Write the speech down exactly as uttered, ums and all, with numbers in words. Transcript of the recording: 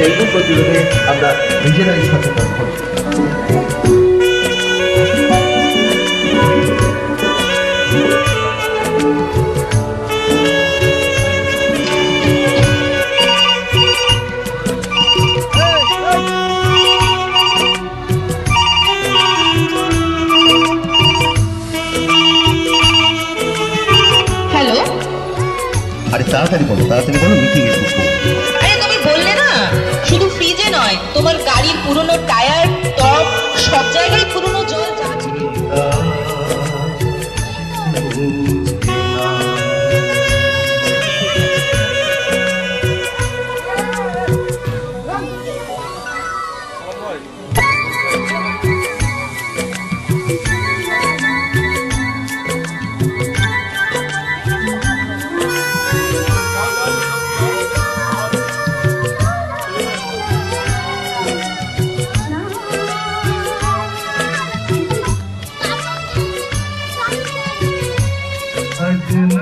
Dengue প্রতিরোধে আমরা নিজেরাই সচেতন হই। আরে তাড়াতাড়ি বলো, তাড়াতাড়ি বলো, মিটিং এ ঢুকবো। আরে তুমি বললে না শুধু ফ্রিজে নয়, তোমার গাড়ির পুরনো টায়ার, টপ সব জায়গায় পুরনো জল যাচ্ছে। I did not